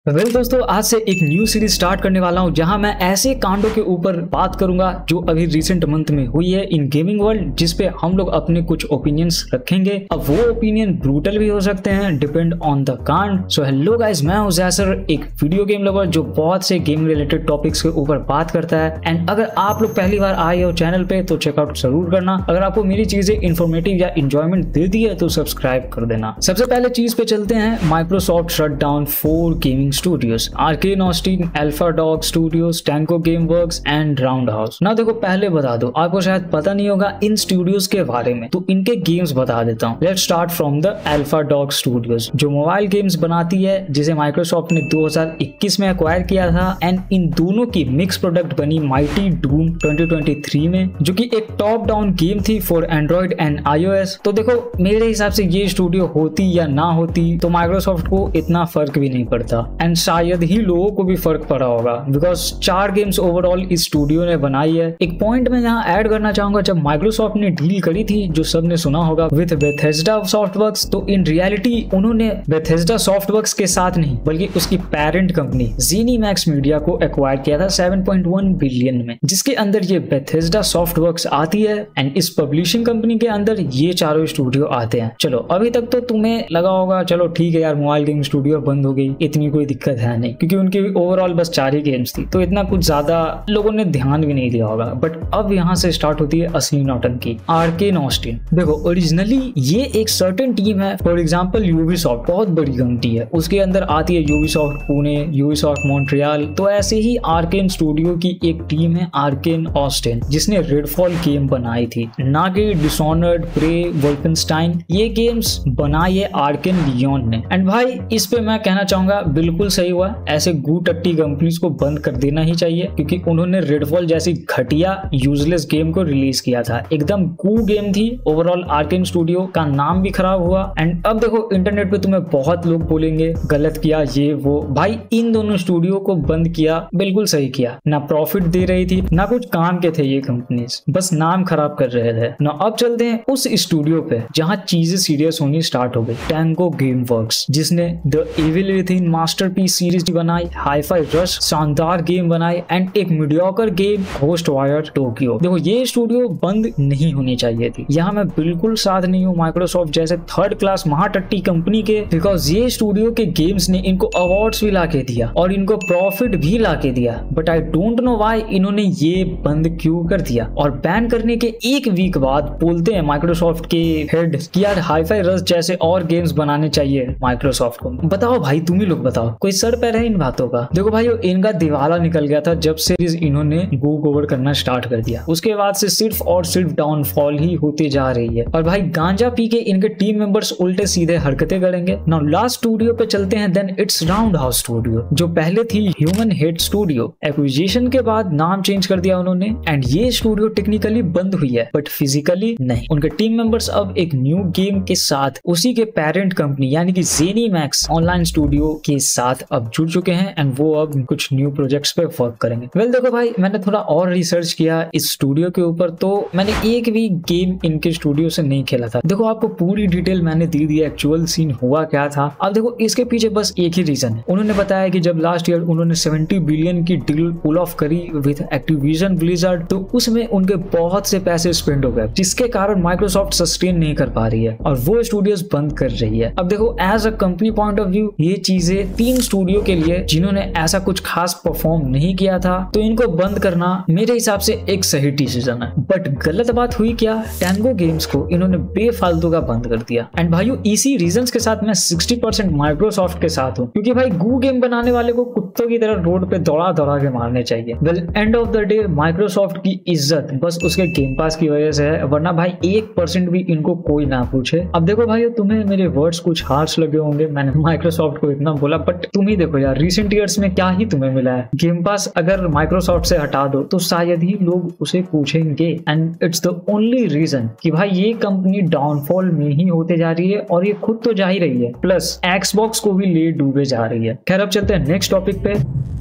दोस्तों आज से एक न्यू सीरीज स्टार्ट करने वाला हूं जहां मैं ऐसे कांडों के ऊपर बात करूंगा जो अभी रिसेंट मंथ में हुई है इन गेमिंग वर्ल्ड, जिस पे हम लोग अपने कुछ ओपिनियंस रखेंगे। अब वो ओपिनियन ब्रूटल भी हो सकते हैं, डिपेंड ऑन द कांड। सो हेलो गाइस, मैं हूं जैसर, एक वीडियो गेम लवर जो बहुत से गेम रिलेटेड टॉपिक्स के ऊपर बात करता है। एंड अगर आप लोग पहली बार आए हो चैनल पे तो चेकआउट जरूर करना। अगर आपको मेरी चीजें इन्फॉर्मेटिव या इंजॉयमेंट दे दी है तो सब्सक्राइब कर देना। सबसे पहले चीज पे चलते हैं, Microsoft shut down 4 gaming studios, Arkane Austin, Alpha Dog studios, Tango Game Works and Round House. ना देखो, पहले बता दो, आपको शायद पता नहीं होगा इन स्टूडियोज के बारे में, तो इनके गेम्स बता देता हूँ। Let's start from the Alpha Dog studios, जो मोबाइल गेम्स बनाती है, जिसे माइक्रोसॉफ्ट ने 2021 में एक्वायर किया था। एंड इन दोनों की मिक्स प्रोडक्ट बनी माइटी डूम 2023 में, जो कि एक टॉप डाउन गेम थी फॉर एंड्रॉइड एंड iOS। तो देखो, मेरे हिसाब से ये स्टूडियो होती या ना होती तो माइक्रोसॉफ्ट को इतना फर्क भी नहीं पड़ता, एंड शायद ही लोगों को भी फर्क पड़ा होगा, बिकॉज 4 गेम्स ओवरऑल इस स्टूडियो ने बनाई है। एक पॉइंट मैं यहाँ ऐड करना चाहूंगा, जब माइक्रोसॉफ्ट ने डील करी थी, जो सबने सुना होगा, विद बेथेस्डा सॉफ्टवर्क्स, तो इन रियलिटी उन्होंने बेथेस्डा सॉफ्टवर्क्स के साथ नहीं बल्कि उसकी पेरेंट कंपनी ZeniMax मीडिया को एक्वायर किया था 7.1 बिलियन में, जिसके अंदर ये बेथेस्डा सॉफ्टवर्क्स आती है। एंड इस पब्लिशिंग कंपनी के अंदर ये चारों स्टूडियो आते हैं। चलो, अभी तक तो तुम्हें लगा होगा चलो ठीक है यार, मोबाइल गेम स्टूडियो बंद हो गई, इतनी कोई दिक्कत है नहीं, क्योंकि उनकी ओवरऑल बस 4 ही गेम्स थी, तो इतना कुछ ज्यादा लोगों ने ध्यान भी नहीं दिया होगा। बट अब यहाँ से स्टार्ट होती है असली नौटंकी, आर्केन ऑस्टिन। देखो, ओरिजिनली ये एक सर्टेन टीम है, फॉर एग्जांपल यूबीसॉफ्ट बहुत बड़ी कंपनी है, उसके अंदर आती है यूबीसॉफ्ट पुणे, यूबीसॉफ्ट मॉन्ट्रियल। तो ऐसे ही आर्केन स्टूडियो की एक टीम है आर्केन ऑस्टिन, जिसने रेडफॉल गेम बनाई थी, ना कि डिसऑनर्ड, प्रे, वोल्फेनस्टाइन। ये गेम्स बनाई है आर्केन लियोन ने। एंड भाई, इस पे मैं कहना चाहूंगा बिल्कुल सही हुआ, ऐसे गू टट्टी कंपनीज को बंद कर देना ही चाहिए, क्योंकि उन्होंने रेडफॉल जैसी घटिया यूजलेस गेम को रिलीज किया था। एकदम गू गेम थी। ओवरऑल आर्केन स्टूडियो का नाम भी खराब हुआ। एंड अब देखो, इंटरनेट पे तुम्हें बहुत लोग बोलेंगे गलत किया ये वो। भाई, इन दोनों स्टूडियो को बंद किया, बिल्कुल सही किया। ना प्रॉफिट दे रही थी, ना कुछ काम के थे ये कंपनीज, बस नाम खराब कर रहे थे ना। अब चलते हैं उस स्टूडियो पे जहां चीजें सीरियस होनी स्टार्ट हो गई, टैंको गेम वर्क्स, जिसने the Evil Within masterpiece series बनाई, हाई-फाई रश शानदार गेम बनाई, एंड एक मीडियोकर गेम घोस्टवायर टोक्यो। देखो, ये स्टूडियो बंद नहीं होनी चाहिए थी। यहाँ मैं बिल्कुल साथ नहीं हूँ माइक्रोसॉफ्ट जैसे थर्ड क्लास महाटट्टी कंपनी के, बिकॉज ये स्टूडियो के गेम्स ने इनको अवार्ड्स भी लाके दिया और इनको प्रॉफिट भी लाके दिया। But I don't know why इन्होंने ये बंद क्यों कर दिया। और बैन करने के एक वीक बाद बोलते हैं माइक्रोसॉफ्ट के हेड कि यार हाई-फाई रश जैसे और गेम्स बनाने चाहिए माइक्रोसॉफ्ट को। बताओ भाई, तुम ही लोग बताओ, कोई सर पैर है इन बातों का? देखो भाई, इनका दिवाला निकल गया था जब से इन्होंने गो ओवर करना स्टार्ट कर दिया। उसके बाद से सिर्फ और सिर्फ डाउनफॉल ही होती जा रही है। और भाई, गांजा पी के इनके टीम मेंबर्स उल्टे सीधे हरकतें करेंगे। नाउ लास्ट स्टूडियो पे चलते हैं, then it's Round House studio, जो पहले थी ह्यूमन हेड स्टूडियो। एक्विजिशन के बाद नाम चेंज कर दिया उन्होंने। एंड ये स्टूडियो टेक्निकली बंद हुई है बट फिजिकली नहीं। उनके टीम मेंबर्स अब एक न्यू गेम के साथ उसी के पेरेंट कंपनी यानी कि ZeniMax ऑनलाइन स्टूडियो के साथ अब जुड़ चुके हैं। एंड वो अब कुछ न्यू प्रोजेक्ट्स पे वर्क करेंगे। वेल देखो भाई, मैंने थोड़ा और रिसर्च किया इस स्टूडियो के ऊपर, तो मैंने एक भी गेम इनके स्टूडियो से नहीं खेला था। देखो, आपको पूरी डिटेल मैंने दे दी, एक्चुअल सीन हुआ क्या था। अब देखो, इसके पीछे बस एक ही रीजन है। उन्होंने बताया कि जब लास्ट ईयर उन्होंने 70 बिलियन की डील पुल ऑफ करी विद एक्टिविजन ब्लिजार्ड, तो उसमें उनके बहुत से पैसे स्पेंड हो गए, जिसके कारण माइक्रोसॉफ्ट सस्टेन नहीं कर पा रही है और वो स्टूडियोज बंद कर रही है। अब देखो, as a company point of view, ये चीजें 3 स्टूडियो के लिए जिन्होंने ऐसा कुछ खास परफॉर्म नहीं किया था, तो इनको बंद करना मेरे हिसाब से एक सही डिसीजन है। बट गलत बात हुई क्या, टैंगो गेम्स को इन्होंने बेफालतू का बंद कर दिया। एंड भाइयों, इसी रीजंस के साथ मैं 60% माइक्रोसॉफ्ट के साथ हूँ, क्योंकि भाई गू गेम बनाने वाले को कुत्तों की तरह रोड पे दौड़ा दौड़ा के मारने चाहिए। Well, end of the day Microsoft की इज्जत बस उसके गेम पास की वजह से है, वरना भाई 1% भी इनको कोई ना पूछे। अब देखो भाई, तुम्हें मेरे वर्ड्स कुछ हार्श लगे होंगे, मैंने माइक्रोसॉफ्ट को इतना बोला, बट तुम ही देखो यार, रिसेंट ईयर्स में क्या ही तुम्हें मिला है। गेम पास अगर माइक्रोसॉफ्ट से हटा दो तो शायद ही लोग उसे पूछेंगे। And it's the only reason कि भाई ये कंपनी डाउनफॉल में ही होते जा रही है, और ये खुद तो जा ही रही है, प्लस एक्सबॉक्स को भी ले डूबे जा रही है। खैर, अब चलते हैं नेक्स्ट टॉपिक पे।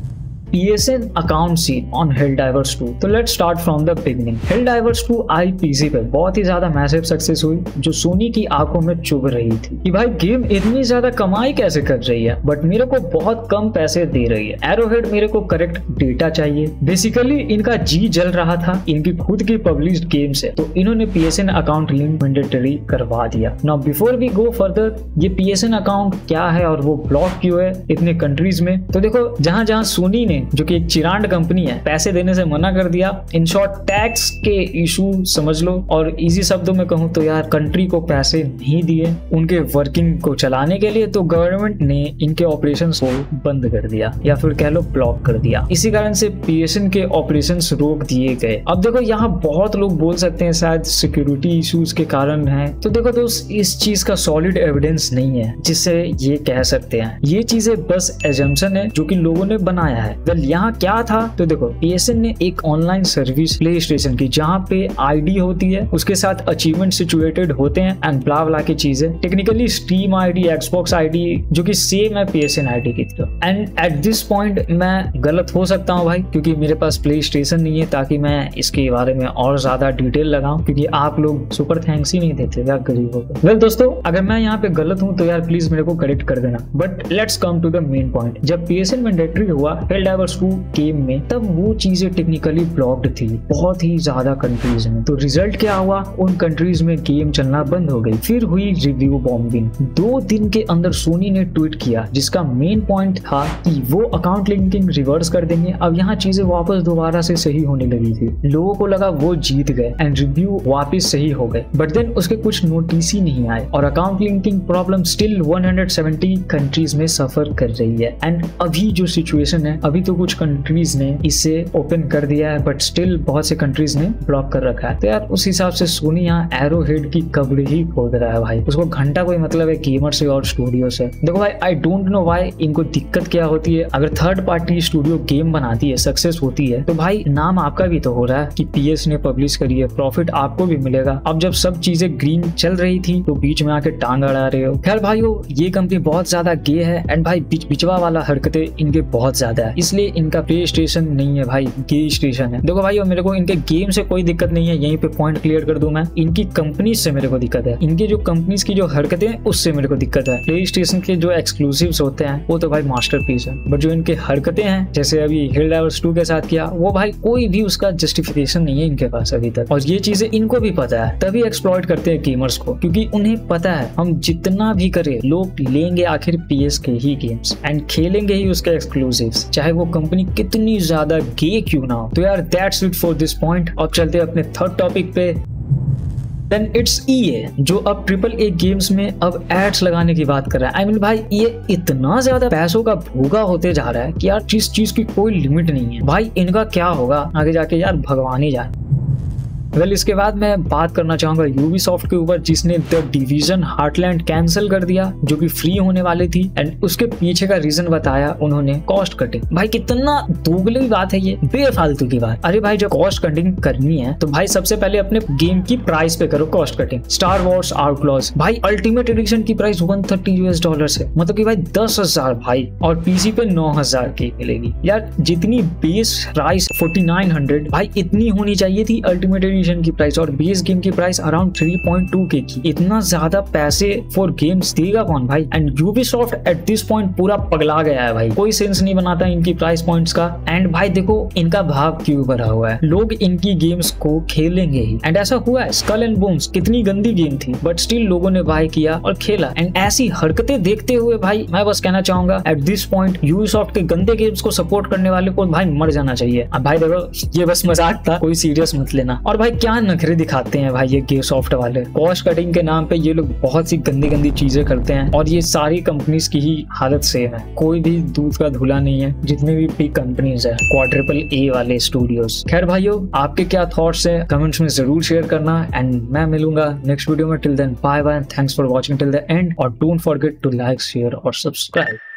PSN account seen on Helldivers 2। तो let's start from the beginning. Helldivers 2 आई पीसी पे बहुत ही ज्यादा मैसिव सक्सेस हुई, जो सोनी की आंखों में चुभ रही थी कि भाई गेम इतनी ज्यादा कमाई कैसे कर रही है बट मेरे को बहुत कम पैसे दे रही है। एरोहेड मेरे को करेक्ट डेटा चाहिए। बेसिकली इनका जी जल रहा था इनकी खुद की पब्लिश्ड गेम से, तो इन्होंने PSN अकाउंट लिंक मैंडेटरी करवा दिया। Now before we go further, ये PSN अकाउंट क्या है और वो ब्लॉक क्यों है इतने कंट्रीज में, तो देखो जहां जहां सोनी ने, जो कि एक चिरांड कंपनी है, पैसे देने से मना कर दिया, इन शॉर्ट टैक्स के इशू समझ लो, और इजी शब्दों में कहूं तो यार कंट्री को पैसे नहीं दिए उनके वर्किंग को चलाने के लिए, तो गवर्नमेंट ने इनके ऑपरेशंस को बंद कर दिया या फिर कह लो ब्लॉक कर दिया। इसी कारण से PSN के ऑपरेशंस रोक दिए गए। अब देखो यहाँ बहुत लोग बोल सकते हैं शायद सिक्योरिटी इश्यूज के कारण है, तो देखो दोस्त इस चीज का सॉलिड एविडेंस नहीं है जिससे ये कह सकते हैं। ये चीजें बस एजम्पशन है जो कि लोगों ने बनाया है। वेल यहाँ क्या था, तो देखो PSN ने एक ऑनलाइन सर्विस प्ले स्टेशन की, जहाँ पे आईडी होती है, उसके साथ अचीवमेंट सिचुएटेड होते हैं एंड ब्ला ब्ला की चीजें, technically Steam ID, Xbox ID जो कि सेम है PSN आईडी की तरह। एंड एट दिस पॉइंट मैं गलत हो सकता हूँ भाई, क्योंकि मेरे पास प्ले स्टेशन नहीं है ताकि मैं इसके बारे में और ज्यादा डिटेल लगाऊं, क्योंकि आप लोग सुपर थैंक्स ही नहीं देते यार गरीबों को। वेल दोस्तों, अगर मैं यहाँ पे गलत हूँ तो यार प्लीज मेरे को करेक्ट कर देना। But let's come to the main point. जब PSN मैंडेटरी हुआ हेलडाइवर्स 2 गेम में, तब वो चीजें टेक्निकली ब्लॉक्ड थी बहुत ही ज्यादा कंट्रीज में। तो रिजल्ट क्या हुआ, उन कंट्रीज में गेम चलना बंद हो गई। फिर हुई रिव्यू बॉम्बिंग। 2 दिन के अंदर सोनी ने ट्वीट किया जिसका मेन पॉइंट था कि वो अकाउंट लिंकिंग रिवर्स कर देंगे। अब यहाँ चीजें वापस दोबारा से सही होने लगी थी, लोगों को लगा वो जीत गए एंड रिव्यू वापस सही हो गए। बट देन उसके कुछ नोटिस ही नहीं आए और account linking problem still 170 countries में सफर कर रही है। एंड अभी जो सिचुएशन है, अभी तो कुछ कंट्रीज ने इसे ओपन कर दिया है बट स्टिल बहुत से कंट्रीज ने ब्लॉक कर रखा है। तो यार उस हिसाब से सोनी यहाँ एरोहेड की कब्र ही खोद रहा है भाई। उसको घंटा कोई मतलब है गेमर से और स्टूडियो से। देखो भाई, आई डोंट नो व्हाई इनको दिक्कत क्या होती है। अगर थर्ड पार्टी स्टूडियो गेम बनाती है, सक्सेस होती है, तो भाई नाम आपका भी तो हो रहा है कि PS ने पब्लिश करी है, प्रॉफिट आपको भी मिलेगा। अब जब सब चीजें ग्रीन चल रही थी तो बीच में आके टांग अड़ा रहे हो। खैर भाइयों, ये कंपनी बहुत ज्यादा गे है एंड भाई बिचवा वाला हरकतें इनके बहुत ज्यादा है, इसलिए इनका प्ले स्टेशन नहीं है भाई, गे स्टेशन है। देखो भाइयों, मेरे को इनके गेम से कोई दिक्कत नहीं है, यहीं पे पॉइंट क्लियर कर दूं मैं। इनकी कंपनी से मेरे को दिक्कत है, इनकी जो कंपनीज की जो हरकतें हैं उससे मेरे को दिक्कत है। प्ले स्टेशन के जो एक्सक्लूसिव्स होते हैं वो तो भाई मास्टरपीस है, बट जो इनके हरकतें हैं जैसे अभी हेलडाइवर्स 2 के साथ किया, वो भाई कोई भी उसका जस्टिफिकेशन नहीं है इनके पास अभी तक। और ये चीजें इनको भी पता है, तभी एक्सप्लॉइट करते हैं गेमर्स को, क्योंकि उन्हें पता है हम जितना भी करें लोग लेंगे आखिर PS के ही गेम्स एंड खेलेंगे ही उसके एक्सक्लूसिव्स, चाहे वो कंपनी कितनी ज्यादा गे क्यों ना हो। तो यार that's it for this point. अब चलते हैं अपने थर्ड टॉपिक पे। देन इट्स EA, जो अब AAA गेम्स में अब एड्स लगाने की बात कर रहा है। आई मीन भाई, ये इतना ज्यादा पैसों का भूखा होते जा रहा है कि यार जिस चीज की कोई लिमिट नहीं है। भाई इनका क्या होगा आगे जाके यार भगवान ही जाने। वेल इसके बाद मैं बात करना चाहूंगा यूबीसॉफ्ट के ऊपर, जिसने द डिवीजन हार्टलैंड कैंसिल कर दिया जो कि फ्री होने वाली थी। एंड उसके पीछे का रीजन बताया उन्होंने कॉस्ट कटिंग। भाई कितना दोगली बात है ये, बेफालतू की बात। अरे भाई जब कॉस्ट कटिंग करनी है तो भाई सबसे पहले अपने गेम की प्राइस पे करो cost cutting. Star Wars Outlaws भाई अल्टीमेट एडिशन की प्राइस $130 है, मतलब कि भाई 10,000 भाई, और PC पे 9,000 की मिलेगी। यार जितनी बेस प्राइस 4900 भाई इतनी होनी चाहिए थी अल्टीमेट की प्राइस, और बेस गेम की प्राइस अराउंड 3.2K की। इतना ज्यादा पैसे फॉर गेम्स देगा कौन भाई। And Ubisoft at this point पूरा पगला गया है भाई, कोई सेंस नहीं बनाता इनकी प्राइस पॉइंट्स का। एंड भाई देखो इनका भाव क्यों भरा हुआ है, लोग इनकी गेम्स को खेलेंगे ही। एंड ऐसा हुआ है, स्कल एंड बोन्स कितनी गंदी गेम थी बट स्टिल लोगों ने बाय किया और खेला। एंड ऐसी हरकतें देखते हुए भाई मैं बस कहना चाहूंगा एट दिस पॉइंट यूबीसॉफ्ट के गंदे गेम्स को सपोर्ट करने वाले को भाई मर जाना चाहिए। अब भाई देखो ये बस मजाक था, कोई सीरियस मत लेना। और भाई क्या नखरे दिखाते हैं भाई ये गेमसॉफ्ट वाले, कॉस्ट कटिंग के नाम पे ये लोग बहुत सी गंदी गंदी चीजें करते हैं, और ये सारी कंपनीज की ही हालत सेम है, कोई भी दूध का धुला नहीं है जितनी भी बिग कंपनीज है AAA वाले स्टूडियोज। खैर भाइयों, आपके क्या थॉट्स है कमेंट्स में जरूर शेयर करना, एंड मैं मिलूंगा नेक्स्ट वीडियो में। Till then bye bye, thanks for watching till the end, और don't forget to like share और सब्सक्राइब।